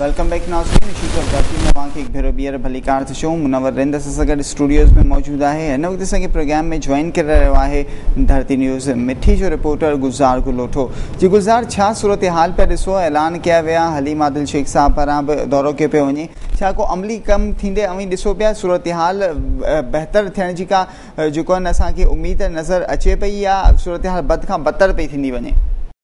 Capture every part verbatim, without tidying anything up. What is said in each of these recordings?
Welcome back नाज़रीन। Issues of Dharti में तव्हांखे हिकु भेरो ॿीहर भली कार थो शो मुनवर रिंद सां गॾु स्टूडियोज़ में मौजूदु आहे। हिन वक़्तु असांखे प्रोग्राम में जॉइन करे रहियो आहे धरती न्यूज़ मिठी जो रिपोर्टर गुलज़ार गुलोठो। जी गुलज़ार, छा सूरत हाल पिया ॾिसो? ऐलान कया विया हलीम आदिल शेख साहब पारां बि दौरो कयो पियो वञे, छा को अमली कमु थींदे अवी ॾिसो पिया? सूरत हाल बहितर थियण जी का जेको आहिनि असांखे उमेद नज़र अचे पई या सूरत हाल बद खां बदतर पई थींदी वञे?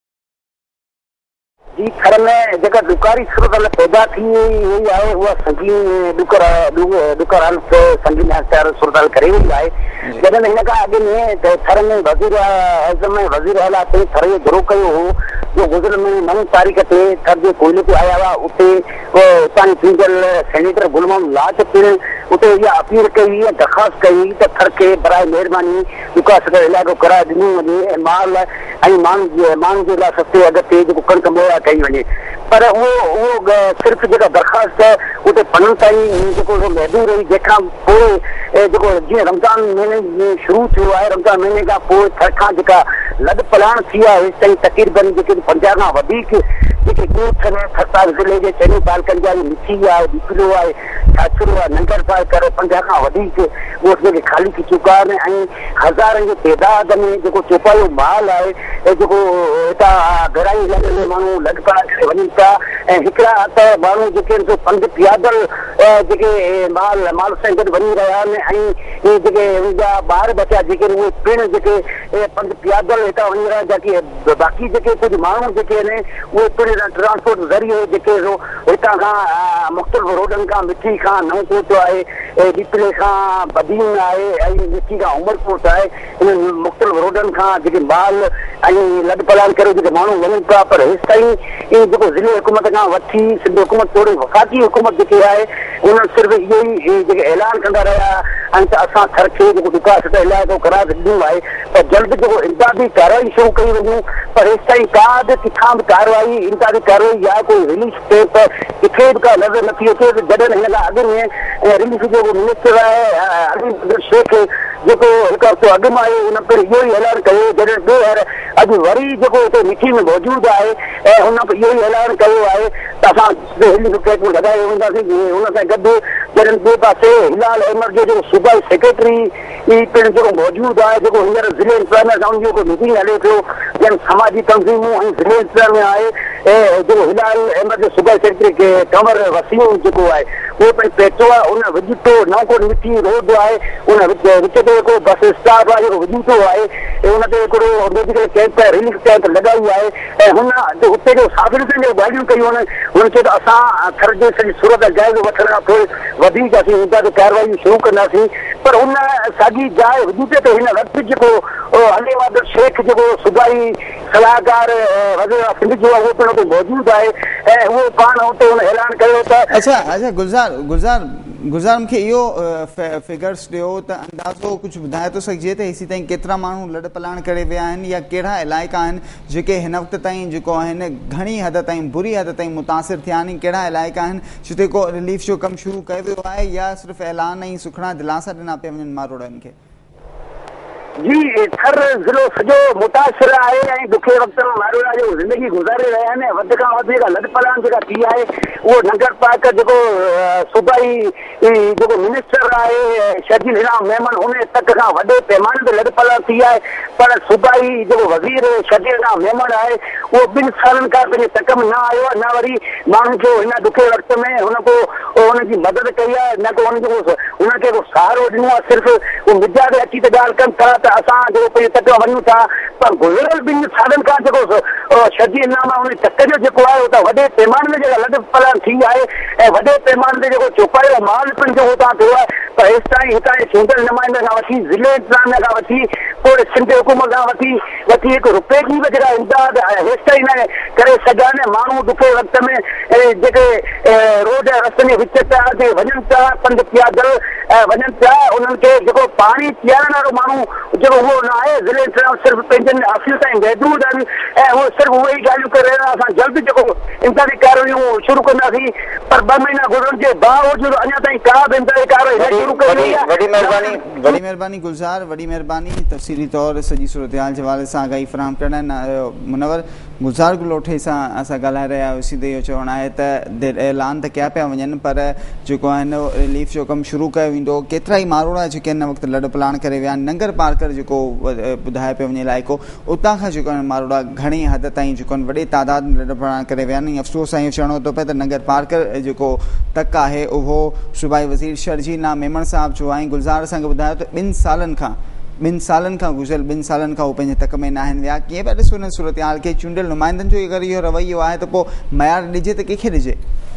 जी घर में जेका ॾुकारी सूरत पैदा थी वई आहे उहा संगीन ॾुकर ॾुकर हालत संगीन हथियार सूरत करे वई आहे। जॾहिं हिन खां अॻु में थर में वज़ीर आज़म ऐं वज़ीर आला ते थर जो दौरो कयो हो जो गुज़िरियल में नव तारीख़ ते थर जे कोयले ते आया हुआ। उते उतां चूंडियल सेनेटर गुलम लाजपत उते इहा अपील कई ऐं दरख़्वास्त कई त थर खे बराए महिरबानी ॾुकार सदर इलाइक़ो कराए ॾिनो वञे ऐं माल ऐं माण्हुनि माण्हुनि जे लाइ सस्ते अघ ते जेको कणिक मुहैया कई वञे। पर उहो उहो सिर्फ़ु जेका दरख़्वास्त उते पननि ताईं जेको महदूद रही, जंहिंखां पोइ जेको जीअं रमज़ान महीने में शुरू थियो आहे, रमज़ान महीने खां पोइ थर खां जेका लॾ पलाण थी आहे हेसि ताईं तक़रीबन जेके पंजाह खां वधीक जेके ॻोठ आहिनि थरताल ज़िले जे चइनी तालुकनि जा मिठी आहे, बिपलो आहे, छाछरो आहे, नंगर पाए करे पंजाह खां वधीक ॻोठ जेके ख़ाली थी चुका आहिनि ऐं हज़ारनि जे तइदाद में जेको चौपायो माल आहे ऐं जेको हितां घराई इलाइक़े में माण्हू लॾ पलाण करे वञनि था ऐं हिकिड़ा त माण्हू जेके आहिनि पंधु पियादल जेके माल माल सां गॾु वञी रहिया आहिनि ऐं जेके उनजा ॿार बचा जेके आहिनि उहे पिण जेके पंधु पियादल हितां वञी रहिया, जेके बाक़ी जेके कुझु माण्हू जेके आहिनि उहे पिण ट्रांसपोर्ट ज़रिए जेके हितां खां मुख़्तलिफ़ रोडनि खां मिठी खां नवकोट आहे, डिपले खां बदीन आहे ऐं मिठी खां उमरकोट आहे, इन मुख़्तलिफ़ रोडनि खां जेके माल ऐं लॾ पलाण करे जेके माण्हू वञनि पिया। पर हेसि ताईं जेको ज़िले हुकूमत खां वठी सिंध हुकूमत थोरी वफ़ाक़ी हुकूमत जेकी आहे उन्हनि सिर्फ़ु इहो ई जेके ऐलान कंदा रहिया आहिनि त असां थर खे जेको ॾुकार सदर इलाइक़ो करार ॾिनो आहे त जल्द जेको इमदादी कार्रवाई शुरू कई वञे। पर हेसि ताईं का बि किथां बि कार्रवाई इमदादी कार्रवाई या कोई रिलीफ स्टेप किथे बि का नज़र नथी अचे। जॾहिं हिन खां अॻु में रिलीफ जेको मिनिस्टर आहे हलीम आदिल शेख जेको हिकु हफ़्तो अॻु मां आहे उन पिण इहो ई ऐलान कयो। जॾहिं ॿीहर अॼु वरी जेको हिते मिठी में मौजूदु आहे ऐं हुन इहो ई ऐलान कयो आहे त असां हेलीकॉप्टर में लॻाए वेंदासीं। हुन सां गॾु जॾहिं ॿिए पासे हिलाल अहमद जो जेको सूबाई सेक्रेटरी पिण जेको मौजूदु आहे, जेको हींअर ज़िले इंतज़ामिया सां उनजो मीटिंग हले पियो जंहिं समाजी तंज़ीमूं ऐं ज़िले इंतज़ामिया आहे ऐं जेको हिलाल अहमद जो सूबाई सेक्रेटरी कंवर वसीम जेको आहे उहो पिण पहुतो आहे। उन विझितो नवकोट मिठी रोड आहे, उन विच विच ते हिकिड़ो बस स्टॉप आहे जेको विझितो आहे ऐं उन ते हिकिड़ो मेडिकल कैंप रिलीफ कैंप लॻाई आहे ऐं हुन हुते जो साबिरनि जो ॻाल्हियूं कयूं आहिनि। हुन चयो त असां थर जे सॼी सूरत जो जाइज़ो वठण खां पोइ वधीक असीं इमदादी कार्रवाई शुरू कंदासीं। पर हुन साॻी जाइ विझिते ते हिन वक़्तु जेको हलीम आदिल शेख जेको सूबाई सलाहकार वज़ीर सिंध जो आहे उहो पिण हुते मौजूदु आहे ऐं उहो पाण हुते हुन ऐलान कयो त अच्छा अच्छा गुलज़ार गुलज़ार गुलज़ार मूंखे इहो फिगर्स ॾियो त अंदाज़ो कुझु ॿुधाए थो सघिजे त हेसि ताईं केतिरा माण्हू लॾ पलाण करे विया आहिनि या कहिड़ा इलाइक़ा आहिनि जेके हिन वक़्त ताईं जेको आहिनि घणी हद ताईं बुरी हद ताईं मुतासिर थिया आहिनि? कहिड़ा इलाइक़ा आहिनि जिते को रिलीफ जो कमु शुरू कयो वियो आहे या सिर्फ़ु ऐलान ऐं सुखड़ा दिलासा ॾिना पिया वञनि मारोड़नि खे? जी थर ज़िलो सॼो मुतासिर आहे ऐं ॾुखे वक़्त में मारोड़ा जो ज़िंदगी गुज़ारे रहिया आहिनि। वधि खां वधीक लॾ पलाण जेका थी आहे उहो नगर पार्क जेको सूबाई जेको मिनिस्टर आहे शर्जील इनाम मेमन उन तक खां वॾे पैमाने ते लॾ पलाण थी आहे। पर सूबाई जेको वज़ीर शर्जील इनाम मेमन आहे उहो ॿिनि सालनि खां पंहिंजे तक में न आयो आहे, न वरी माण्हुनि खे हिन ॾुखे वक़्त में हुन को हुनजी मदद कई आहे, न को हुनजो हुनखे को सहारो ॾिनो आहे। सिर्फ़ु उहो मीडिया ते अची त ॻाल्हि कनि था त असां जेको पंहिंजे तक वञूं था। पर गुज़िरियल ॿिनि सालनि खां जेको शर्जील इनाम आहे उन तक जो जेको आहे उतां वॾे पैमाने ते जेका लॾ पलाण थी आहे ऐं वॾे पैमाने ते जेको चौपायो माल पिण जेको उतां थियो आहे। पर हेसि ताईं हितां जे चूंडियल नुमाइंदे खां वठी ज़िले इंतज़ामिया खां वठी पोइ सिंध हुकूमत खां वठी वठी हिकु रुपए जी बि जेका इमदाद हेसि ताईं न करे सघिया आहिनि। माण्हू ॾुखे वक़्त में जेके रोड ऐं रस्तनि जे विच था जेके वञनि था पंधु पियादल वञनि पिया उन्हनि खे जेको पाणी पीआरण वारो माण्हू जेको उहो न आहे। ज़िले इंतज़ाम सिर्फ़ु पंहिंजनि ऑफिस ताईं महदूद आहिनि ऐं उहे सिर्फ़ु उहे ई ॻाल्हियूं करे रहिया आहिनि। असां जल्द जेको इमदादी कार्रवाइयूं शुरू कंदासीं। पर ॿ महीना गुज़रण जे बावजूद अञा ताईं का बि इमदादी कार्रवाई शुरू कई वई आहे। वॾी महिरबानी वॾी महिरबानी गुलज़ार, वॾी महिरबानी तफ़सीली तौर सॼी सूरत हाल जे हवाले सां आगाही फ़राहम करण। मुनवर गुज़ार ॻोल्हे सां असां ॻाल्हाए रहिया हुआसीं त इहो चवणु आहे त ऐलान त कया पिया वञनि पर जेको आहे न रिलीफ जो कमु शुरू कयो वेंदो। केतिरा ई माण्हू जेके हिन वक़्तु लॾ पलाण करे विया आहिनि। नंगर पार्कर जेको ॿुधाए पियो वञे इलाइक़ो उतां खां जेको आहे माण्हू घणी हद ताईं जेको आहे वॾे तादाद में लॾ पलाण करे विया आहिनि। अफ़सोस सां इहो चवणो थो पए त नंगर पार्कर जेको तक आहे उहो सूबाई वज़ीर शर्जी ना मेमण साहिब जो आहे। गुलज़ार असांखे ॿुधायो त ॿिनि सालनि खां ॿिनि सालनि खां गुज़िरियल ॿिनि सालनि खां उहो पंहिंजे तक में न आहिनि विया। कीअं पिया ॾिसो हिन सूरत हाल खे? चूंडियल नुमाइंदनि जो अगरि इहो रवैयो आहे त पोइ मयार ॾिजे त कंहिंखे ॾिजे?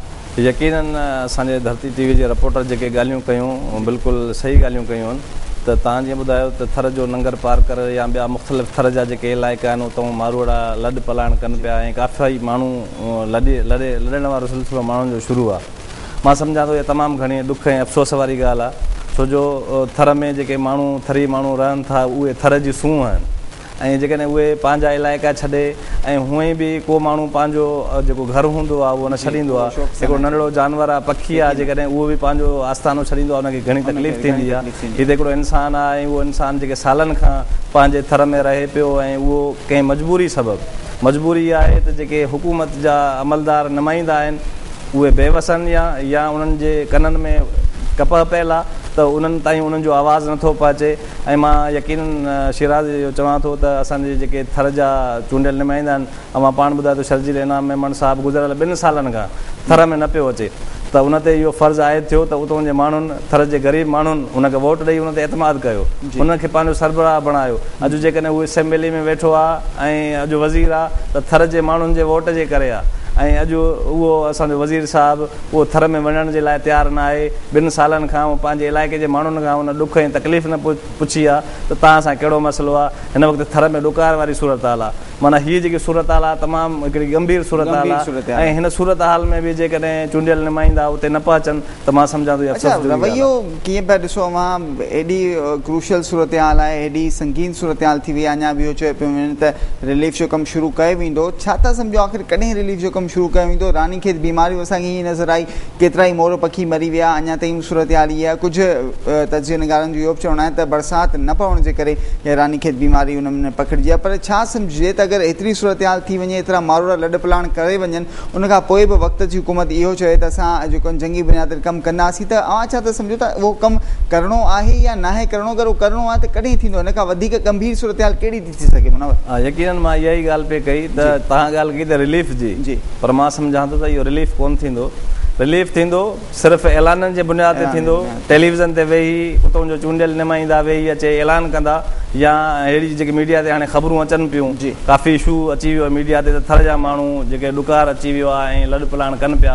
यकीनन असांजे धरती टीवी जे रिपोर्टर जेके ॻाल्हियूं कयूं बिल्कुलु सही ॻाल्हियूं कयूं आहिनि। त तव्हां जीअं ॿुधायो त थर जो नंगर पार्कर या ॿिया मुख़्तलिफ़ थर जा जेके इलाइक़ा आहिनि उतां मारूड़ा लॾ पलाण कनि पिया ऐं काफ़ी माण्हू लॾे लॾे लॾण वारो सिलसिलो माण्हुनि जो शुरू आहे। मां सम्झां थो इहा तमामु घणी ॾुख ऐं अफ़सोस वारी ॻाल्हि आहे छो जो थर में जेके माण्हू थरी माण्हू रहनि था उहे थर जी सूंहं आहिनि ऐं जेकॾहिं उहे पंहिंजा इलाइक़ा छॾे ऐं हूअं ई बि को माण्हू पंहिंजो जेको घरु हूंदो आहे उहो न छॾींदो आहे। हिकिड़ो नंढड़ो जानवर आहे पखी आहे जेकॾहिं उहो बि पंहिंजो आस्थानो छॾींदो आहे उनखे घणी तकलीफ़ थींदी आहे। हिते हिकिड़ो इंसानु आहे ऐं उहो इंसानु जेके सालनि खां पंहिंजे थर में रहे पियो ऐं उहो कंहिं मजबूरी सबबु मजबूरी आहे त जेके हुकूमत जा अमलदार नुमाइंदा आहिनि उहे बेवसनि या या उन्हनि जे कननि में कपह पियल आहे त उन्हनि ताईं उन्हनि जो आवाज़ु नथो पहुचे। ऐं मां यकीन शिराज इहो चवां थो त असांजे जेके थर जा चूंडियल नुमाइंदा आहिनि ऐं मां पाण ॿुधायो त शर्जील इनाम मेमण साहिबु गुज़िरियल ॿिनि सालनि खां थर में न पियो अचे त उन ते इहो फ़र्ज़ु आहे थियो त उतां जे माण्हुनि थर जे ग़रीब माण्हुनि हुनखे वोट ॾेई उन ते एतमाद कयो उनखे पंहिंजो सरबराह बणायो। अॼु जेकॾहिं उहो असेंबली में वेठो आहे ऐं अॼु वज़ीर आहे त थर जे माण्हुनि जे वोट जे करे आहे ऐं अॼु उहो असांजो वज़ीर साहिबु उहो थर में वञण जे लाइ तयारु न आहे। ॿिनि सालनि खां उहो पंहिंजे इलाइक़े जे माण्हुनि खां उन ॾुख ऐं तकलीफ़ न पुछी आहे त तव्हां सां कहिड़ो मसइलो आहे। हिन वक़्तु थर में ॾुकार वारी सूरत हाल आहे। माना हीअ जेकी सूरत हाल आहे तमामु हिकिड़ी गंभीर सूरत हाल आहे ऐं हिन सूरत हाल में बि जेकॾहिं चूंडियल नुमाइंदा उते न पहुचनि त मां सम्झां थो रवैयो कीअं पिया ॾिसो मां एॾी क्रूशल सूरत हाल आहे एॾी संगीन सूरत हाल थी वई आहे। अञा बि इहो चयो पियो वञे त रिलीफ जो कमु शुरू कयो वेंदो। छा था सम्झो आख़िर कॾहिं रिलीफ जो कमु शुरू कयो वेंदो? रानी खेत बीमारियूं असांखे ईअं नज़र आई केतिरा ई मोर पखी मरी विया। अञा ताईं सूरत हाल इहा आहे। कुझु तजवीनगारनि जो इहो बि चवणु आहे त बरसाति न पवण जे करे इहा रानी खेत बीमारी उन में पकड़िजी आहे। पर छा सम्झे त अगरि एतिरी सूरत हाल थी वञे एतिरा मारूड़ा लॾ पलाण करे वञनि उनखां पोइ बि वक़्त जी हुकूमत इहो चए त असां जेको जंगी बुनियाद ते कमु कंदासीं त अव्हां छा त सम्झो त उहो कमु करिणो आहे या न आहे करिणो? अगरि उहो करिणो आहे त कॾहिं थींदो? हिन खां वधीक गंभीर सूरत हाल कहिड़ी थी थी सघे? हा यकीनन मां इहा ई ॻाल्हि पई कई त तव्हां ॻाल्हि कई त रिलीफ जी जी पर मां सम्झां थो त इहो रिलीफ कोन थींदो। रिलीफ थींदो सिर्फ़ु ऐलाननि जे बुनियाद ते थींदो। टेलीविज़न ते वेही उतां जो चूंडियल नुमाइंदा वेही अचे ऐलान कंदा या अहिड़ी जेकी मीडिया ते हाणे ख़बरूं अचनि पियूं काफ़ी इशू अची वियो आहे मीडिया ते त थर जा माण्हू जेके ॾुकार अची वियो आहे ऐं लॾ पलाण कनि पिया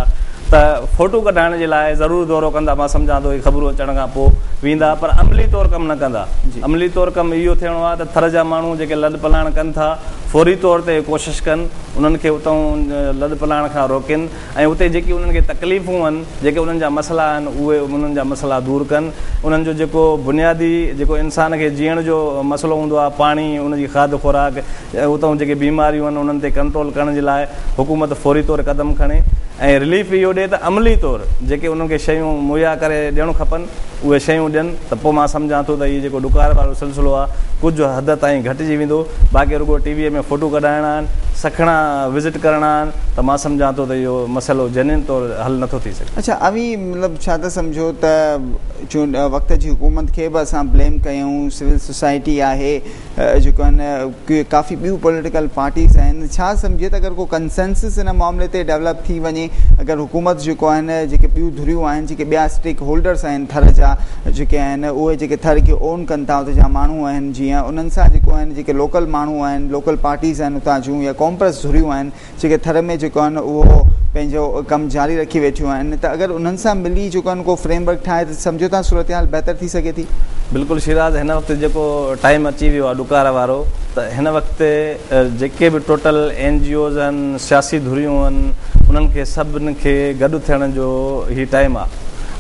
त फ़ोटो कढाइण जे लाइ ज़रूरु दौरो कंदा। मां सम्झां थो इहे ख़बरूं अचण खां पोइ वेंदा पर अमली तौरु कमु न कंदा। अमली तौरु कमु इहो थियणो आहे त थर जा माण्हू जेके लॾ पलाण कनि था फौरी तौर ते कोशिशि कनि उन्हनि खे उतां लॾ पलाण खां रोकनि ऐं उते जेकी उन्हनि खे तकलीफ़ूं आहिनि जेके उन्हनि जा मसइला आहिनि उहे उन्हनि जा मसइला दूरि कनि। उन्हनि जो जेको बुनियादी जेको इंसान खे जीअण जो मसइलो हूंदो आहे पाणी उनजी खाद खुराक उतां जेके बीमारियूं आहिनि उन्हनि ते कंट्रोल करण जे लाइ हुकूमत फौरी तौरु क़दम खणे ऐं रिलीफ इहो ॾिए त अमली तौरु जेके उन्हनि खे शयूं मुहैया करे ॾियणु खपनि उहे शयूं ॾियनि त पोइ मां सम्झां थो त इहो जेको ॾुकार वारो सिलसिलो आहे कुझु हद ताईं घटिजी वेंदो। बाक़ी रुॻो टीवीअ में फ़ोटो कढाइणा आहिनि सखणा विज़िट करणा आहिनि त मां सम्झां थो त इहो मसइलो जेन्युइन तौरु हल नथो थी सघे। अच्छा अवी मतिलबु छा था सम्झो त चूंड वक़्त जी हुकूमत खे बि असां ब्लेम कयूं सिविल सोसाइटी आहे जेको आहिनि काफ़ी ॿियूं पॉलिटिकल पार्टीज़ आहिनि। छा सम्झे त अगरि को कंसेंसिस हिन मामले ते डेवलप थी वञे अगरि हुकूमत जेको आहिनि जेके ॿियूं धुरियूं आहिनि जेके ॿिया स्टेक होल्डर्स आहिनि थर जा जेके आहिनि उहे जेके थर खे ओन कनि था उते जा माण्हू आहिनि जीअं उन्हनि सां जेको आहिनि जेके लोकल माण्हू आहिनि लोकल पार्टीज़ आहिनि उतां जूं या कॉम्प्रेस धुरियूं आहिनि जेके थर में जेको आहिनि उहो पंहिंजो कमु जारी रखी वेठियूं आहिनि त अगरि उन्हनि सां मिली जेको आहिनि को फ्रेमवर्क ठाहे त सम्झो था सूरत हाल बहितर थी सघे थी? बिल्कुलु शिराज हिन वक़्तु जेको टाइम अची वियो आहे ॾुकार वारो त हिन वक़्तु जेके बि टोटल एन जी ओज़ आहिनि सियासी धुरियूं आहिनि उन्हनि खे सभिनी खे गॾु थियण जो ई टाइम आहे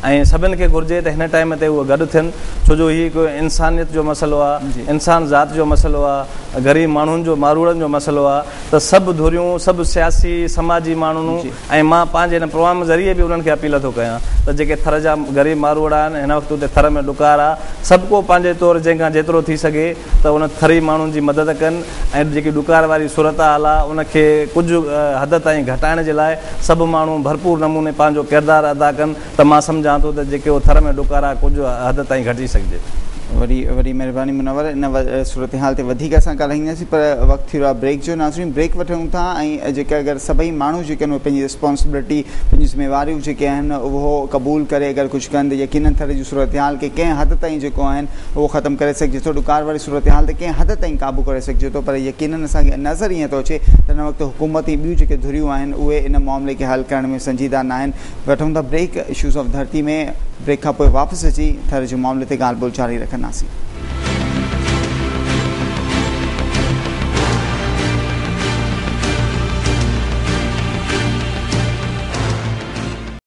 ऐं सभिनि खे घुरिजे त हिन टाइम ते उहे गॾु थियनि, छो जो हीउ हिकु इंसानियत जो मसइलो आहे, इंसान ज़ात जो मसइलो आहे, ग़रीब माण्हुनि जो मारूड़नि जो मसइलो आहे। त सभु धुरियूं, सभु सियासी समाजी माण्हुनि ऐं मां पंहिंजे हिन प्रोग्राम ज़रिए बि उन्हनि खे अपील थो कयां त जेके थर जा ग़रीब मारूड़ा आहिनि, हिन वक़्तु उते थर में ॾुकार आहे, सभु को पंहिंजे तौरु जंहिंखां जेतिरो थी सघे त उन थरी माण्हुनि जी मदद कनि ऐं जेकी ॾुकार वारी सूरत हाल आहे उनखे कुझु हद ताईं घटाइण जे लाइ सभु माण्हू भरपूर नमूने पंहिंजो किरदारु अदा कनि त मां सम्झां थो त जेके उहो थर में ॾुकार आहे कुझु हद ताईं घटिजी सघिजे। वरी वरी महिरबानी मुनवर, इन सूरत हाल ते वधीक असां ॻाल्हाईंदासीं, पर वक़्तु थी रहियो आहे ब्रेक जो। नाज़रीन, ब्रेक वठूं था ऐं जेके अगरि सभई माण्हू जेके आहिनि पंहिंजी रिस्पॉन्सिबिलिटी, पंहिंजी ज़िम्मेवारियूं जेके आहिनि उहो क़बूल करे अगरि कुझु कनि त यकीनन थर जी सूरत हाल खे कंहिं हद ताईं जेको आहिनि उहो ख़तमु करे सघिजे थो, ॾुकार वारी सूरत हाल ते कंहिं हद ताईं क़ाबू करे सघिजे थो। पर यकीनन असांखे नज़र ईअं थो अचे त हिन वक़्तु हुकूमती ॿियूं जेके धुरियूं आहिनि उहे इन मामले खे हल करण में संजीदा न आहिनि। वठूं था ब्रेक, इशूज़ ऑफ धरती में। ब्रेक खां पोइ वापसि अची थर जे मामले ते ॻाल्हि ॿोल जारी रखंदासीं।